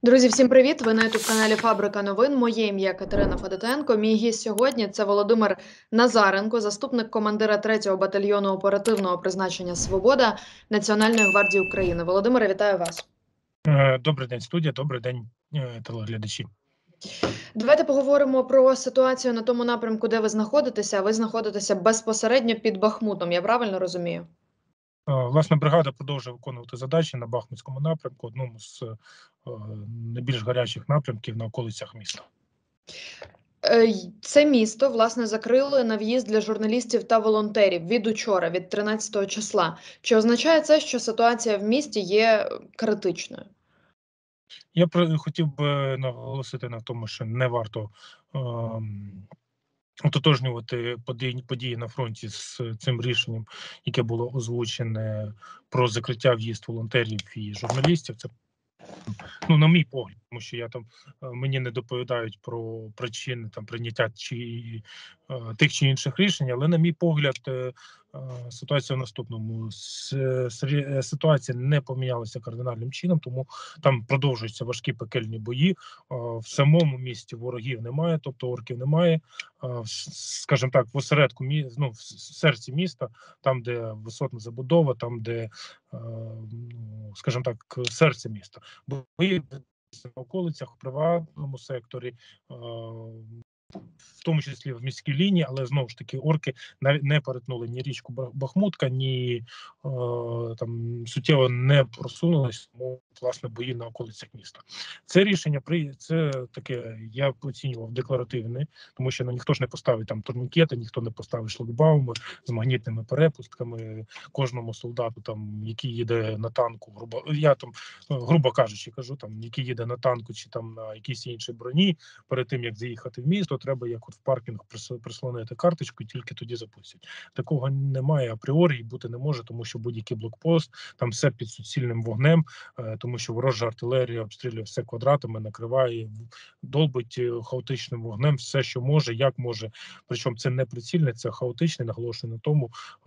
Друзі, всім привіт! Ви на ютуб-каналі Фабрика новин. Моє ім'я Катерина Федотенко. Мій гість сьогодні – це Володимир Назаренко, заступник командира 3-го батальйону оперативного призначення «Свобода» Національної гвардії України. Володимире, вітаю вас! Добрий день, студія, добрий день, телеглядачі. Давайте поговоримо про ситуацію на тому напрямку, де ви знаходитеся. Ви знаходитеся безпосередньо під Бахмутом, я правильно розумію? Власне, бригада продовжує виконувати задачі на Бахмутському напрямку, одному з найбільш гарячих напрямків на околицях міста. Це місто, власне, закрили на в'їзд для журналістів та волонтерів від учора, від 13 числа. Чи означає це, що ситуація в місті є критичною? Я хотів би наголосити на тому, що не варто ототожнювати події на фронті з цим рішенням, яке було озвучене про закриття в'їзд волонтерів і журналістів. Це на мій погляд, тому що мені не доповідають про причини прийняття тих чи інших рішень, але на мій погляд, ситуація в наступному. Ситуація не помінялася кардинальним чином, тому там продовжуються важкі пекельні бої. В самому місті ворогів немає, тобто орків немає. Скажімо так, в осередку, в серці міста, там, де висотна забудова, там, де, скажімо так, серце міста. Бої в околицях, в приватному секторі, в тому числі в міській лінії, але знову ж таки орки навіть не перетнули ні річку Бахмутка, ні суттєво не просунулись, тому власне бої на околицях міста. Це рішення це таке, я оцінював декларативне, тому що ніхто ж не поставить там турнікети, ніхто не поставить шлагбауми з магнітними перепустками кожному солдату, який їде на танку, грубо кажучи, який їде на танку чи на якійсь іншій броні, перед тим як заїхати в місто, треба як в паркінг прислонити карточку і тільки тоді запустять. Такого немає апріорі і бути не може, тому що будь-який блокпост, там все під суцільним вогнем, тому що ворожа артилерія обстрілює все квадратами, накриває, долбить хаотичним вогнем все, що може, як може. Причому це не прицільне, це хаотичне, наголошую на тому,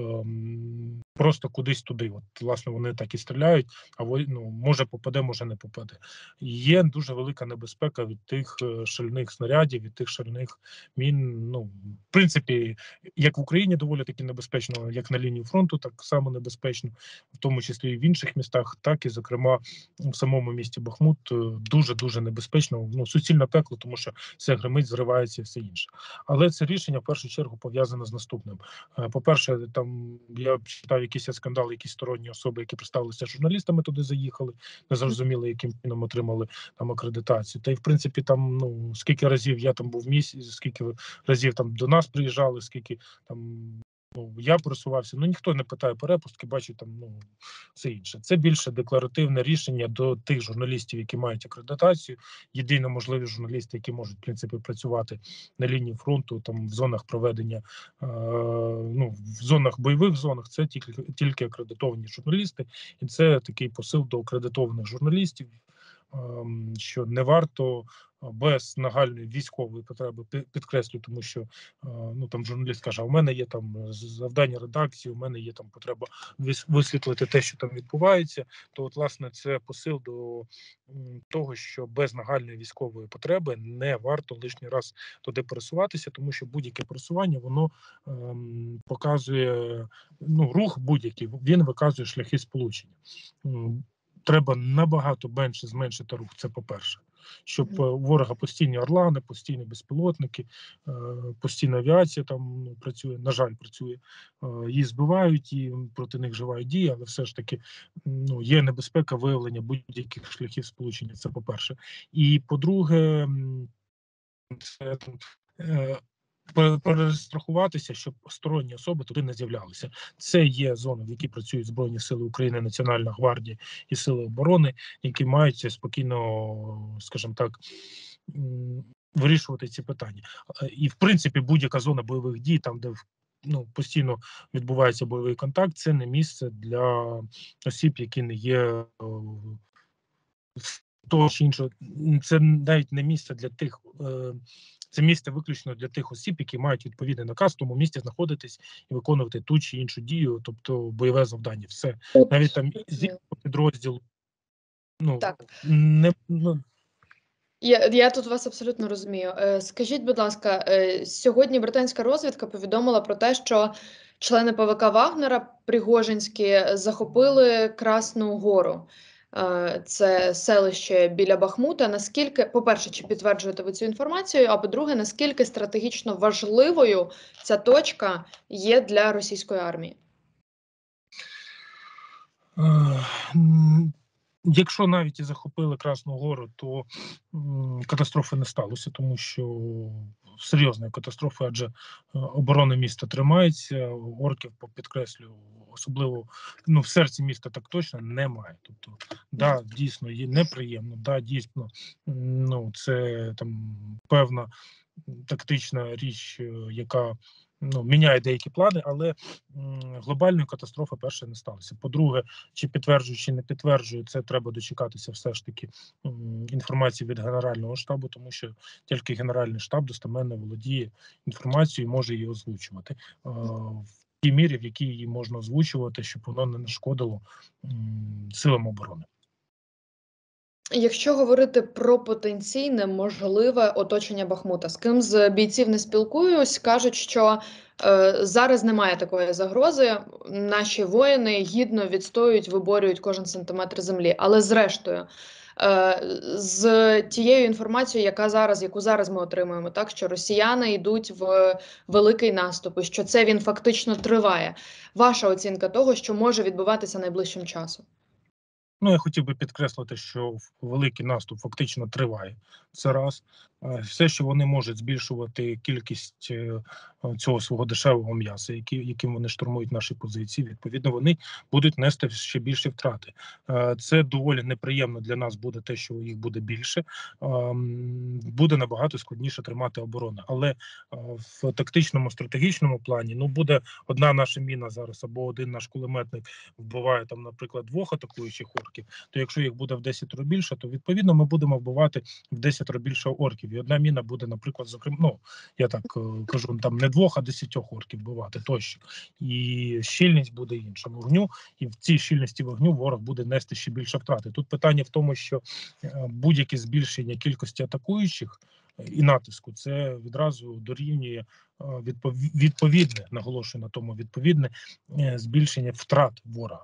просто кудись туди. От, власне, вони так і стріляють, а може попаде, може не попаде. Є дуже велика небезпека від тих шальних снарядів, від тих шальних мін. В принципі, як в Україні доволі таки небезпечно, як на лінії фронту, так само небезпечно, в тому числі і в інших містах, так і, зокрема, в самому місті Бахмут дуже-дуже небезпечно, суцільне пекло, тому що все гримить, зривається і все інше. Але це рішення, в першу чергу, пов'язане з наступним. По-перше, я читав якийсь скандал, якісь сторонні особи, які представилися журналістами, туди заїхали, не зрозуміли, яким чином отримали акредитацію. Та й, в принципі, скільки разів я там був в місті, скільки разів до нас приїжджали, скільки я пересувався, ніхто не питає перепустки, бачить все інше. Це більше декларативне рішення до тих журналістів, які мають акредитацію. Єдино можливі журналісти, які можуть, в принципі, працювати на лінії фронту, в зонах проведення, в зонах, бойових зонах, це тільки акредитовані журналісти. І це такий посил до акредитованих журналістів, що не варто без нагальної військової потреби, підкреслю, тому що журналіст каже, а у мене є завдання редакції, у мене є потреба висвітлити те, що там відбувається, то от, власне, це посил до того, що без нагальної військової потреби не варто лишній раз туди пересуватися, тому що будь-яке пересування, воно показує, рух будь-який, він виказує шляхи сполучення. Треба набагато менше зменшити рух, це по-перше. Щоб у ворога постійні орлани, постійні безпілотники, постійна авіація працює, на жаль, працює. Її збивають, і проти них вживають дії, але все ж таки є небезпека виявлення будь-яких шляхів сполучення, це по-перше. І по-друге, це перестрахуватися, щоб сторонні особи туди не з'являлися. Це є зона, в якій працюють Збройні Сили України, Національна гвардія і Сили оборони, які мають спокійно, скажімо так, вирішувати ці питання. І, в принципі, будь-яка зона бойових дій, там, де постійно відбувається бойовий контакт, це не місце для осіб, які не є того чи іншого. Це навіть не місце для тих. Це місце виключно для тих осіб, які мають відповідний наказ в тому місці знаходитись і виконувати ту чи іншу дію, тобто бойове завдання. Все. Навіть там підрозділ Я тут вас абсолютно розумію. Скажіть, будь ласка, сьогодні британська розвідка повідомила про те, що члени ПВК Вагнера Пригожинські захопили Красну Гору. Це селище біля Бахмута. Наскільки, по-перше, чи підтверджуєте ви цю інформацію? А по-друге, наскільки стратегічно важливою ця точка є для російської армії? Е, Якщо навіть і захопили Красну Гору, то катастрофи не сталося, тому що серйозної катастрофи, адже оборона міста тримається, орків, підкреслю, особливо в серці міста так точно немає. Тобто, да, дійсно є неприємно, да, дійсно, це там певна тактична річ, яка міняє деякі плани, але глобальної катастрофи перше не сталося. По-друге, чи підтверджую, чи не підтверджую, це треба дочекатися все ж таки інформації від Генерального штабу, тому що тільки Генеральний штаб достеменно володіє інформацією і може її озвучувати в тій мірі, в якій її можна озвучувати, щоб воно не нашкодило силам оборони. Якщо говорити про потенційне можливе оточення Бахмута, з ким з бійців не спілкуюсь, кажуть, що зараз немає такої загрози. Наші воїни гідно відстоюють, виборюють кожен сантиметр землі. Але зрештою, з тією інформацією, яку зараз ми отримуємо, так що росіяни йдуть в великий наступ, і що це він фактично триває. Ваша оцінка того, що може відбуватися найближчим часом? Я хотів би підкреслити, що великий наступ фактично триває. Це раз. Все, що вони можуть збільшувати кількість цього свого дешевого м'яса, яким вони штурмують наші позиції, відповідно, вони будуть нести ще більші втрати. Це доволі неприємно для нас буде те, що їх буде більше. Буде набагато складніше тримати оборону. Але в тактичному, стратегічному плані буде одна наша міна зараз або один наш кулеметник вбиває там, наприклад, 2 атакуючих орків, то якщо їх буде в 10 разів більше, то відповідно ми будемо вбивати в 10 разів більше орків. І одна міна буде, наприклад, зокрема, я так кажу, там не 2, а 10 орків вбивати тощо. І щільність буде інша вогню, і в цій щільності вогню ворог буде нести ще більше втрати. Тут питання в тому, що будь-яке збільшення кількості атакуючих і натиску це відразу дорівнює відповідне, наголошую на тому, відповідне збільшення втрат ворога.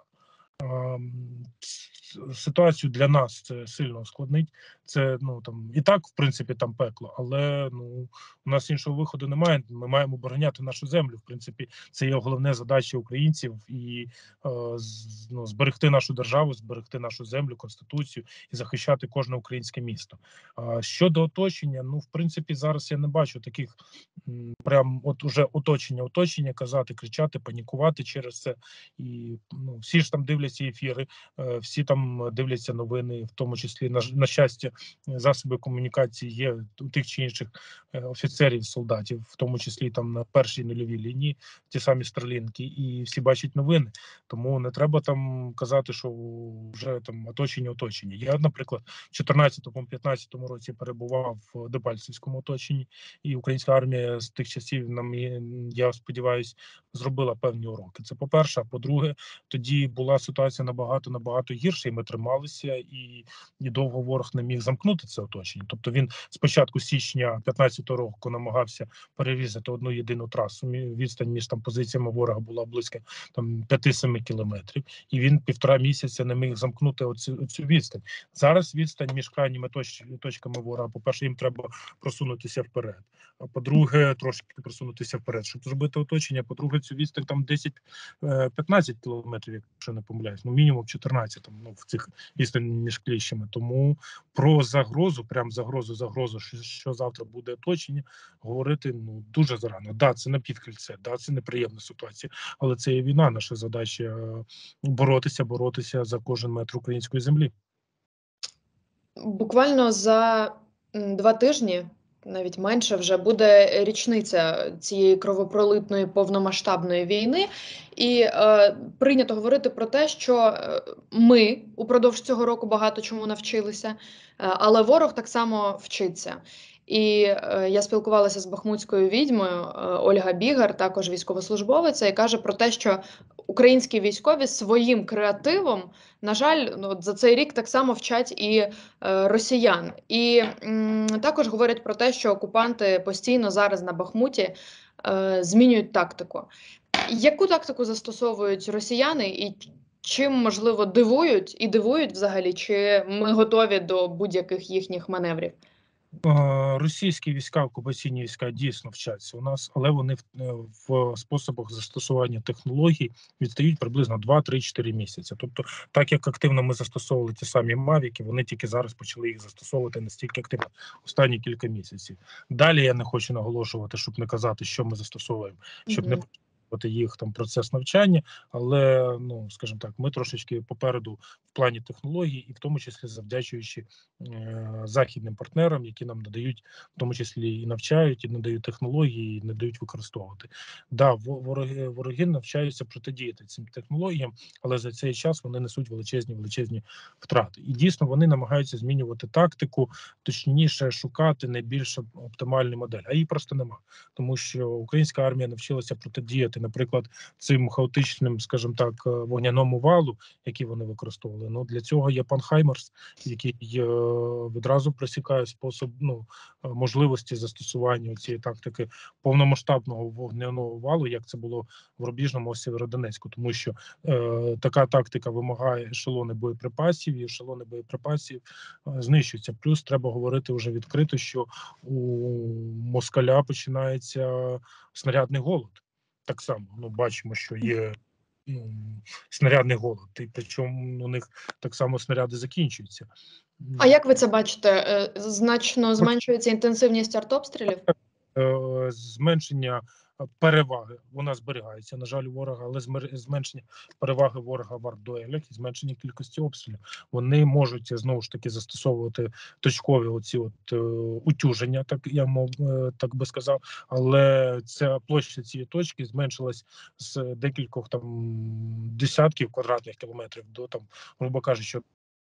Ситуацію для нас це сильно ускладнить. Це і так, в принципі, там пекло, але у нас іншого виходу немає. Ми маємо обороняти нашу землю. В принципі, це є головне задача українців і зберегти нашу державу, зберегти нашу землю, конституцію і захищати кожне українське місто. Щодо оточення, в принципі, зараз я не бачу таких прям уже оточення казати, кричати, панікувати через це. І всі ж там дивляться ефіри, всі там дивляться новини, в тому числі на щастя, засоби комунікації є у тих чи інших офіцерів, солдатів, в тому числі там на першій нульовій лінії, ті самі Старлінки, і всі бачать новини. Тому не треба там казати, що вже там оточення. Я, наприклад, в 2014-2015 році перебував в Дебальцевському оточенні, і українська армія з тих часів я сподіваюся, зробила певні уроки. Це по-перше. А по-друге, тоді була ситуація набагато гірша, і ми трималися, і довго ворог не міг замкнути це оточення. Тобто він спочатку січня 2015 року намагався перерізати одну єдину трасу. Відстань між там позиціями ворога була близько 5-7 кілометрів, і він 1,5 місяця не міг замкнути оцю відстань. Зараз відстань між крайніми точками ворога, по-перше, їм треба просунутися вперед. А по-друге, трошки просунутися вперед, щоб зробити оточення. По-друге, цю відстань там 10-15 кілометрів, якщо не помиляюсь, мінімум 14 там, в цих відстань між кліщами. Тому про загрозу, прям загрозу, що завтра буде оточення, говорити дуже зарано. Да, це не півкільце, да, це неприємна ситуація, але це є війна. Наша задача боротися за кожен метр української землі. Буквально за 2 тижні, навіть менше, вже буде річниця цієї кровопролитної повномасштабної війни. І прийнято говорити про те, що ми упродовж цього року багато чому навчилися, але ворог так само вчиться. І я спілкувалася з бахмутською відьмою Ольга Бігар, також військовослужбовиця, і каже про те, що українські військові своїм креативом, на жаль, ну, от за цей рік так само вчать і росіян. І також говорять про те, що окупанти постійно зараз на Бахмуті змінюють тактику. Яку тактику застосовують росіяни і чим, можливо, дивують взагалі, чи ми готові до будь-яких їхніх маневрів? Російські війська, окупаційні війська дійсно вчаться у нас, але вони в способах застосування технологій відстають приблизно 2-3-4 місяці. Тобто, так як активно ми застосовували ті самі мавіки, вони тільки зараз почали їх застосовувати настільки активно останні кілька місяців. Далі я не хочу наголошувати, щоб не казати, що ми застосовуємо, щоб не їх там процес навчання, але ну скажімо так, ми трошечки попереду в плані технологій, і в тому числі завдячуючи західним партнерам, які нам надають, в тому числі і навчають, і надають технології, і не дають використовувати. Да, вороги навчаються протидіяти цим технологіям, але за цей час вони несуть величезні втрати. І дійсно вони намагаються змінювати тактику, точніше шукати найбільш оптимальну модель. А її просто нема, тому що українська армія навчилася протидіяти, наприклад, цим хаотичним, скажімо так, вогняному валу, який вони використовували. Ну для цього є пан Хаймерс, який відразу пресікає спосіб, можливості застосування цієї тактики повномасштабного вогняного валу, як це було в рубіжному Сєвєродонецьку, тому що така тактика вимагає ешелони боєприпасів, і ешелони боєприпасів знищуються. Плюс треба говорити вже відкрито, що у москаля починається снарядний голод. Так само бачимо, що є снарядний голод, і причому у них так само снаряди закінчуються. А як ви це бачите? Значно зменшується інтенсивність артобстрілів? Зменшення переваги, вона зберігається, на жаль, у ворога, але зменшення переваги ворога в артдуелях і зменшення кількості обстрілів. Вони можуть, знову ж таки, застосовувати точкові оці утюження, так би сказав, але ця площа цієї точки зменшилась з декількох десятків квадратних кілометрів до грубо кажучи,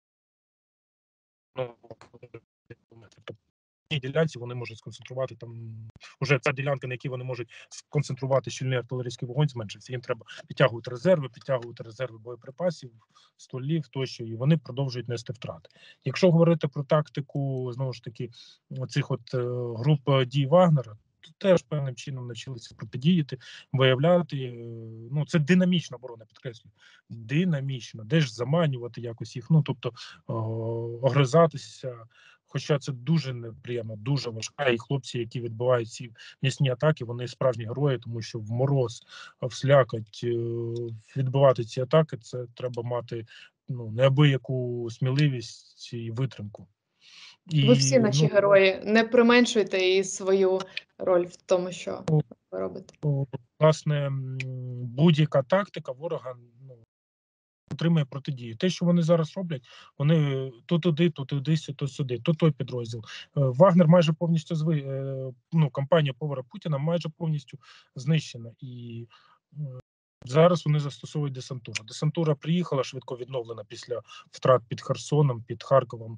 ділянці вони можуть сконцентрувати уже ця ділянка, на якій вони можуть сконцентрувати щільний артилерійський вогонь, зменшиться. Їм треба підтягувати резерви боєприпасів, стволів тощо, і вони продовжують нести втрати. Якщо говорити про тактику, знову ж таки, цих груп дій Вагнера, то теж певним чином навчилися протидіяти, виявляти. Це динамічна оборона, підкреслюю. Динамічна. Де ж заманювати якось їх, тобто огризатися. Хоча це дуже неприємно, дуже важка. І хлопці, які відбивають ці м'ясні атаки, вони справжні герої, тому що в мороз, в слякоть відбивати ці атаки, це треба мати неабияку сміливість і витримку. Ви всі наші герої, не применшуйте і свою роль в тому, що ви робите. Власне, будь-яка тактика ворога отримує протидію. Те, що вони зараз роблять, вони то туди, то сюди, то той підрозділ. Вагнер майже повністю кампанія повара Путіна майже повністю знищена. І зараз вони застосовують десантуру. Десантура приїхала, швидко відновлена після втрат під Херсоном, під Харковом.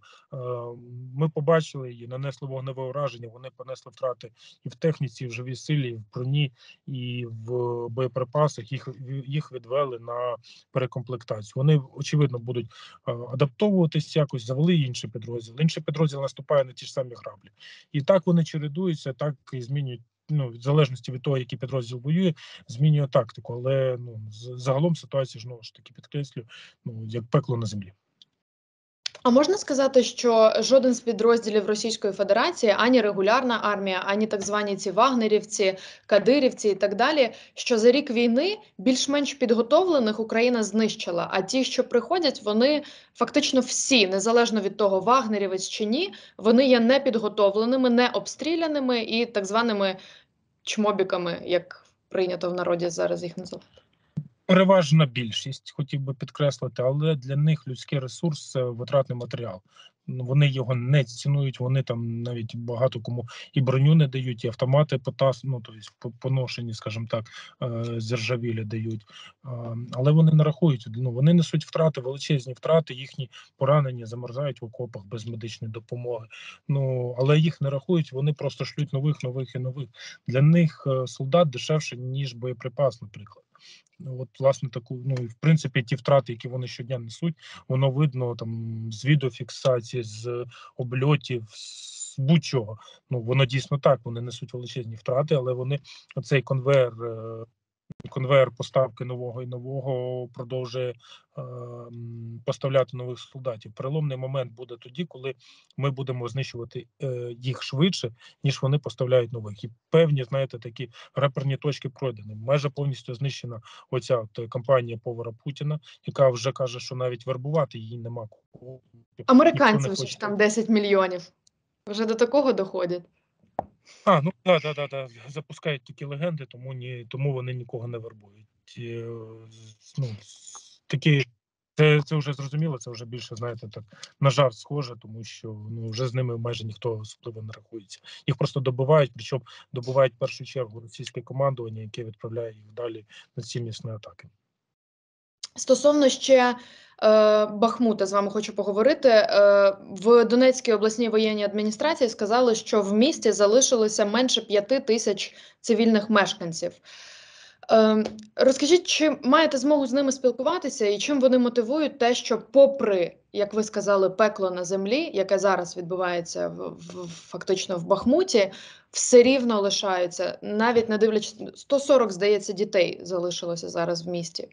Ми побачили її, нанесли вогневе ураження, вони понесли втрати і в техніці, і в живій силі, і в броні, і в боєприпасах. Їх відвели на перекомплектацію. Вони, очевидно, будуть адаптовуватись якось, завели інший підрозділ. Інший підрозділ наступає на ті ж самі граблі. І так вони чередуються, так і змінюють. В залежності від того, який підрозділ воює, змінює тактику, але загалом ситуація, знову ж таки, підкреслюю, як пекло на землі. А можна сказати, що жоден з підрозділів Російської Федерації, ані регулярна армія, ані так звані ці вагнерівці, кадирівці і так далі, що за рік війни більш-менш підготовлених Україна знищила, а ті, що приходять, вони фактично всі, незалежно від того, вагнерівець чи ні, вони є непідготовленими, необстріляними і так званими чмобіками, як прийнято в народі зараз їх називати. Переважна більшість, хотів би підкреслити, але для них людський ресурс – це витратний матеріал. Вони його не цінують, вони навіть багато кому і броню не дають, і автомати поношені, скажімо так, зіржавілі дають. Але вони не рахують, вони несуть втрати, величезні втрати, їхні поранені замерзають в окопах без медичної допомоги. Але їх не рахують, вони просто шлють нових. Для них солдат дешевше, ніж боєприпас, наприклад. От, власне, таку, ну, і в принципі, ті втрати, які вони щодня несуть, воно видно там з відеофіксації, з обльотів, з будь-чого. Ну, воно дійсно так, вони несуть величезні втрати, але вони оцей конвейер поставки нового і нового продовжує поставляти нових солдатів. Переломний момент буде тоді, коли ми будемо знищувати їх швидше, ніж вони поставляють нових. І певні, знаєте, такі реперні точки пройдені. Майже повністю знищена оця от кампанія повара Путіна, яка вже каже, що навіть вербувати її нема кого. Ніхто не Американців же хоче. ж там 10 мільйонів. Вже до такого доходять. Ну да. Запускають такі легенди, тому вони нікого не вербують. Ну, такі, це вже зрозуміло, це вже більше, знаєте, так на жарт схоже, тому що ну вже з ними майже ніхто особливо не рахується. Їх просто добивають, причому добивають в першу чергу російське командування, яке відправляє їх далі на цілісні атаки. Стосовно ще Бахмута, з вами хочу поговорити. В Донецькій обласній воєнній адміністрації сказали, що в місті залишилося менше 5 тисяч цивільних мешканців. Розкажіть, чи маєте змогу з ними спілкуватися і чим вони мотивують те, що попри, як ви сказали, пекло на землі, яке зараз відбувається фактично в Бахмуті, все рівно лишаються, навіть не дивлячись, 140, здається, дітей залишилося зараз в місті.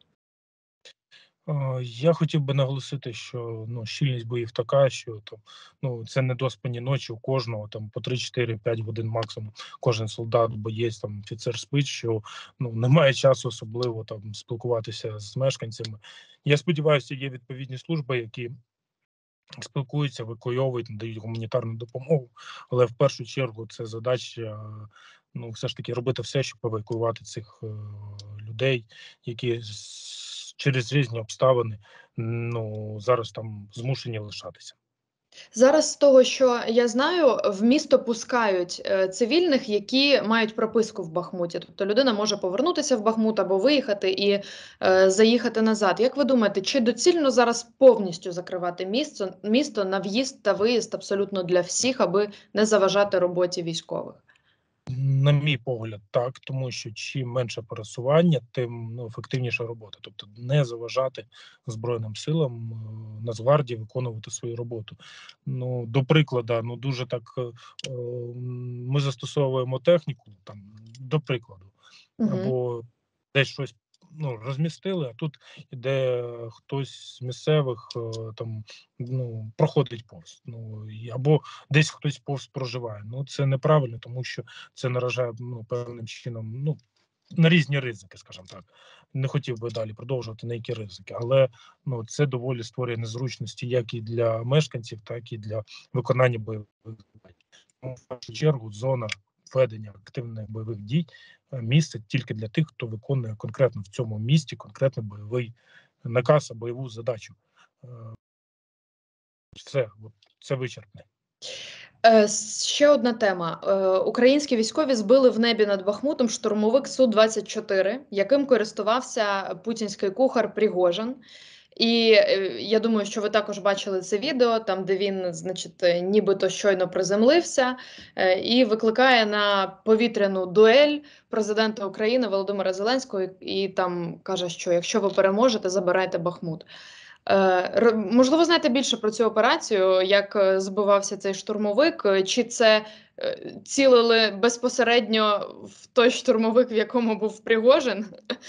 Я хотів би наголосити, що щільність боїв така, що там це недоспані ночі у кожного там по 3-4-5 годин максимум. Кожен солдат, боєць, там офіцер спить, що немає часу особливо там спілкуватися з мешканцями. Я сподіваюся, є відповідні служби, які спілкуються, евакуйовують, надають гуманітарну допомогу. Але в першу чергу це задача все ж таки робити все, щоб евакуювати цих людей, які через різні обставини зараз там змушені лишатися. Зараз з того, що я знаю, в місто пускають цивільних, які мають прописку в Бахмуті. Тобто людина може повернутися в Бахмут або виїхати і заїхати назад. Як ви думаєте, чи доцільно зараз повністю закривати місто на в'їзд та виїзд абсолютно для всіх, аби не заважати роботі військових? На мій погляд, так, тому що чим менше пересування, тим ефективніша робота. Тобто не заважати Збройним силам Нацгвардії виконувати свою роботу. До прикладу, дуже так ми застосовуємо техніку, там, до прикладу, або десь щось розмістили, а тут іде хтось з місцевих там проходить повз. Або десь хтось повз проживає. Це неправильно, тому що це наражає певним чином на різні ризики, скажімо так. Не хотів би далі продовжувати на які ризики, але це доволі створює незручності як і для мешканців, так і для виконання бойових завдань. В першу чергу зона ведення активних бойових дій місце тільки для тих, хто виконує конкретно в цьому місті конкретно бойовий наказ, бойову задачу. Це вичерпне. Ще одна тема. Українські військові збили в небі над Бахмутом штурмовик Су-24, яким користувався путінський кухар Пригожин. І я думаю, що ви також бачили це відео, там, де він, значить, нібито щойно приземлився і викликає на повітряну дуель президента України Володимира Зеленського і там каже, що якщо ви переможете, забирайте Бахмут. Можливо, знаєте більше про цю операцію, як збивався цей штурмовик, чи це цілили безпосередньо в той штурмовик, в якому був Пригожин?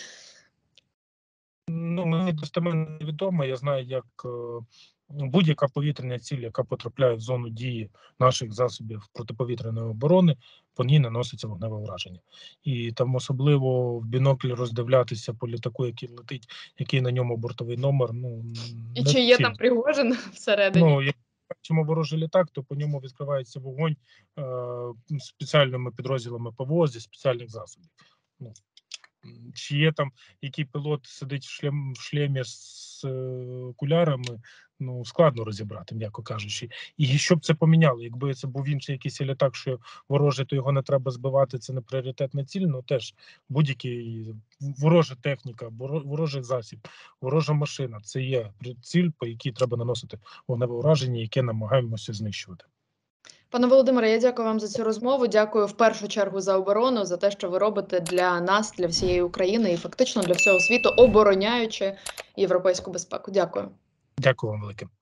Мені достеменно невідомо. Я знаю, як будь-яка повітряна ціль, яка потрапляє в зону дії наших засобів протиповітряної оборони, по ній наноситься вогневе враження. І там особливо в бінокль роздивлятися по літаку, який летить, який на ньому бортовий номер. І чи є там Пригожин всередині? Якщо бачимо ворожий літак, то по ньому відкривається вогонь спеціальними підрозділами ПВО зі спеціальних засобів. Чи є там який пілот сидить в шлемі з окулярами, складно розібрати, м'яко кажучи. І що б це поміняло? Якби це був інший якийсь літак, що ворожий, то його не треба збивати, це не пріоритетна ціль, теж будь-який ворожа техніка, ворожий засіб, ворожа машина – це є ціль, по якій треба наносити вогневе ураження, яке намагаємося знищувати. Пане Володимире, я дякую вам за цю розмову. Дякую в першу чергу за оборону, за те, що ви робите для нас, для всієї України і фактично для всього світу, обороняючи європейську безпеку. Дякую. Дякую вам велике.